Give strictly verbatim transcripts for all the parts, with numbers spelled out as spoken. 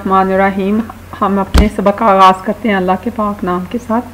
बिस्मिल्लाहिर्रहमानिर्रहीम। हम अपने सबक का आगाज़ करते हैं अल्लाह के पाक नाम के साथ।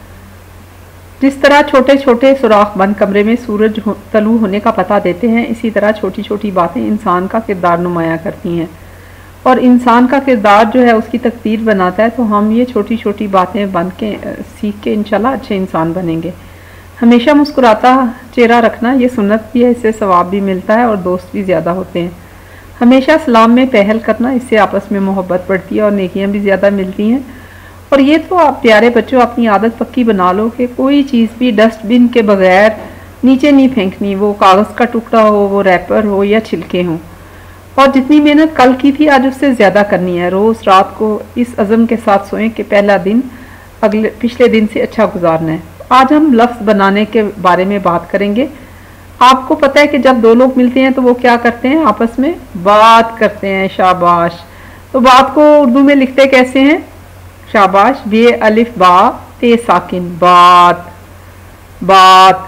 जिस तरह छोटे छोटे सुराख बंद कमरे में सूरज तलू होने का पता देते हैं, इसी तरह छोटी छोटी बातें इंसान का किरदार नुमाया करती हैं और इंसान का किरदार जो है उसकी तकदीर बनाता है। तो हम ये छोटी छोटी बातें बन के सीख के इंशाल्लाह अच्छे इंसान बनेंगे। हमेशा मुस्कुराता चेहरा रखना ये सुन्नत भी है, इससे सवाब भी मिलता है और दोस्त भी ज़्यादा होते हैं। हमेशा सलाम में पहल करना, इससे आपस में मोहब्बत बढ़ती है और नेकियां भी ज़्यादा मिलती हैं। और ये तो आप प्यारे बच्चों अपनी आदत पक्की बना लो कि कोई चीज़ भी डस्टबिन के बगैर नीचे नहीं फेंकनी, वो कागज़ का टुकड़ा हो, वो रैपर हो या छिलके हों। और जितनी मेहनत कल की थी आज उससे ज़्यादा करनी है। रोज़ रात को इस अज़म के साथ सोएं कि पहला दिन अगले पिछले दिन से अच्छा गुजारना है। आज हम लफ्ज़ बनाने के बारे में बात करेंगे। आपको पता है कि जब दो लोग मिलते हैं तो वो क्या करते हैं, आपस में बात करते हैं। शाबाश। तो बात को उर्दू में लिखते कैसे हैं? शाबाश, बे अलिफ बा ते साकिन, बात बात।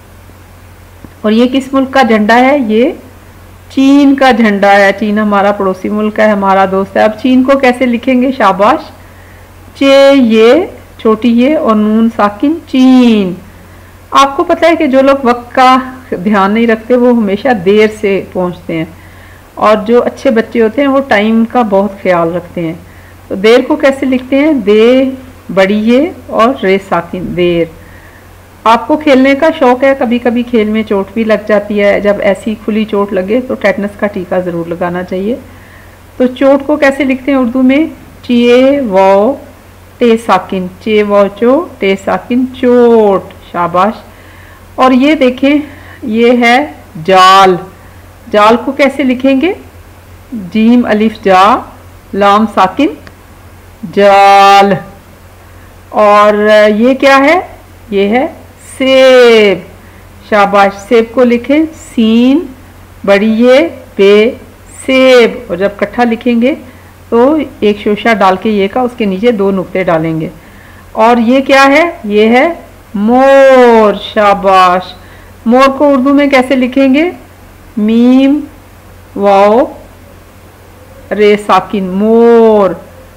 और ये किस मुल्क का झंडा है? ये चीन का झंडा है। चीन हमारा पड़ोसी मुल्क है, हमारा दोस्त है। अब चीन को कैसे लिखेंगे? शाबाश, चे ये छोटी ये और नून साकिन, चीन। आपको पता है कि जो लोग वक्त का ध्यान नहीं रखते वो हमेशा देर से पहुंचते हैं और जो अच्छे बच्चे होते हैं वो टाइम का बहुत ख्याल रखते हैं। तो देर को कैसे लिखते हैं? दे बड़ी ये और रे साकिन, देर। आपको खेलने का शौक है, कभी कभी खेल में चोट भी लग जाती है। जब ऐसी खुली चोट लगे तो टेटनस का टीका ज़रूर लगाना चाहिए। तो चोट को कैसे लिखते हैं उर्दू में? चे वो टे साकिन, चे वो चो टे साकिन, चोट। शाबाश। और ये देखें, ये है जाल। जाल को कैसे लिखेंगे? जीम अलिफ जा लाम साकिन, जाल। और ये क्या है? ये है सेब। शाबाश। सेब को लिखें सीन बड़ी ये बे, सेब। और जब इकट्ठा लिखेंगे तो एक शोशा डाल के ये का उसके नीचे दो नुक्ते डालेंगे। और ये क्या है? ये है मोर। शाबाश। मोर को उर्दू में कैसे लिखेंगे? मीम वाओ रे साकिन, मोर,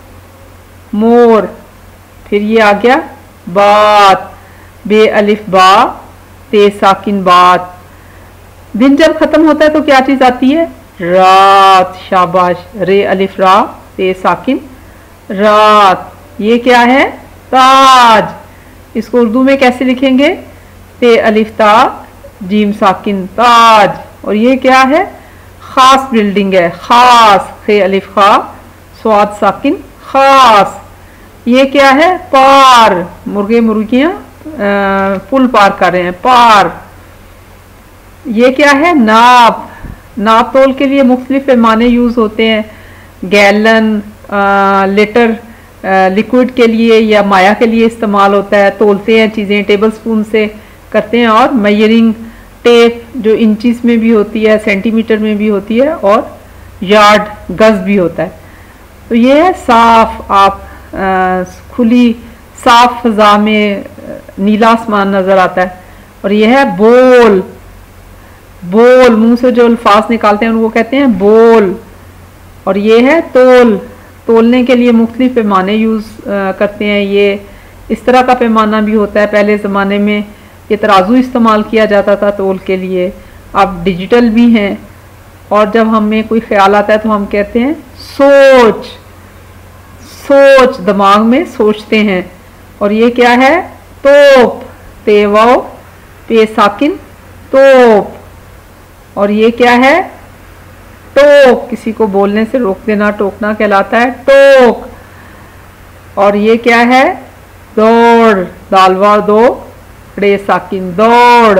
मोर। फिर ये आ गया बात, बे अलिफ बा ते साकिन, बात। दिन जब खत्म होता है तो क्या चीज आती है? रात। शाबाश। रे अलिफ रा ते साकिन, रात। ये क्या है? ताज। इसको उर्दू में कैसे लिखेंगे? ते अलिफ ता जीम साकिन, ताज। और ये क्या है? खास बिल्डिंग है, खास। खे अलिफ खा स्वाद साकिन, खास। ये क्या है? पार। मुर्गे मुर्गियां पुल पार कर रहे हैं, पार। ये क्या है? नाप। नाप तोल के लिए मुख्तलिफ पैमाने यूज होते हैं। गैलन, लीटर लिक्विड के लिए या माया के लिए इस्तेमाल होता है। तोलते हैं चीज़ें, टेबल स्पून से करते हैं। और मेजरिंग टेप जो इंचेस में भी होती है, सेंटीमीटर में भी होती है, और यार्ड गज भी होता है। तो ये है साफ। आप आ, खुली साफ फजा में नीला आसमान नजर आता है। और ये है बोल। बोल, मुंह से जो अल्फाज निकालते हैं उनको कहते हैं बोल। और ये है तोल। तोलने के लिए मुख्तलिफ पैमाने यूज़ करते हैं। ये इस तरह का पैमाना भी होता है। पहले ज़माने में ये तराजू इस्तेमाल किया जाता था तोल के लिए, अब डिजिटल भी हैं। और जब हमें कोई ख्याल आता है तो हम कहते हैं सोच, सोच, दिमाग में सोचते हैं। और ये क्या है? तोप, तेवाओ पे साकिन, तोप। और ये क्या है? टोक। किसी को बोलने से रोक देना, टोकना कहलाता है, टोक। और ये क्या है? दौड़, दालवा दो रे साकिन, दौड़,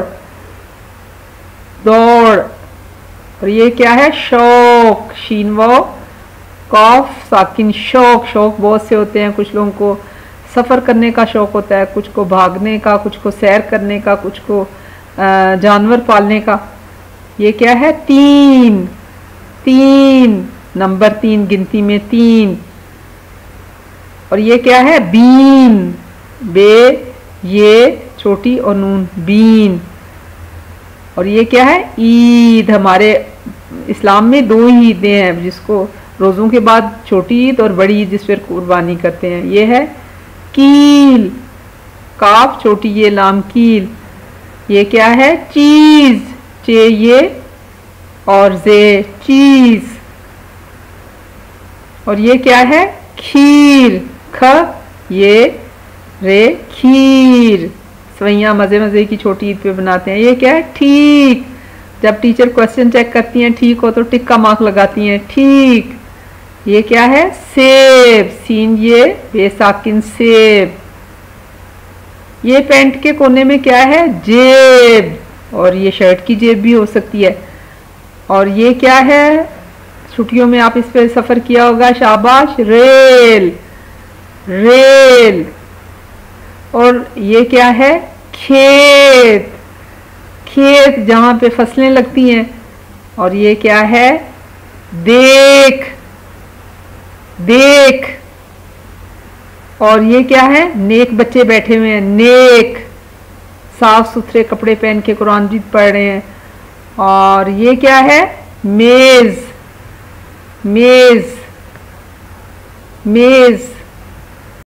दौड़। और ये क्या है? शौक, शीन वो कॉफ साकिन, शौक। शौक बहुत से होते हैं। कुछ लोगों को सफ़र करने का शौक होता है, कुछ को भागने का, कुछ को सैर करने का, कुछ को जानवर पालने का। ये क्या है? तीन, तीन, नंबर तीन, गिनती में तीन। और ये क्या है? बीन, बे ये छोटी और नून, बीन। और ये क्या है? ईद। हमारे इस्लाम में दो ही ईदें हैं जिसको रोज़ों के बाद छोटी ईद और बड़ी ईद जिस पर कुर्बानी करते हैं। ये है कील, काफ छोटी ये लाम कील। ये क्या है? चीज़, चे ये और जे चीज़। और ये क्या है? खीर, ख ये रे खीर। सवैयाँ मज़े मज़े की छोटी ईद पे बनाते हैं। ये क्या है? ठीक, जब टीचर क्वेश्चन चेक करती हैं ठीक हो तो टिक का मार्क लगाती हैं, ठीक। ये क्या है? सेब, सीन ये बेसाकिन सेब। ये पैंट के कोने में क्या है? जेब, और ये शर्ट की जेब भी हो सकती है। और ये क्या है? छुट्टियों में आप इस पे सफ़र किया होगा, शाबाश, रेल, रेल। और ये क्या है? खेत, खेत जहाँ पे फसलें लगती हैं। और ये क्या है? देख, देख। और ये क्या है? नेक बच्चे बैठे हुए हैं, नेक, साफ सुथरे कपड़े पहन के कुरान मजीद पढ़ रहे हैं। और ये क्या है? मेज, मेज, मेज।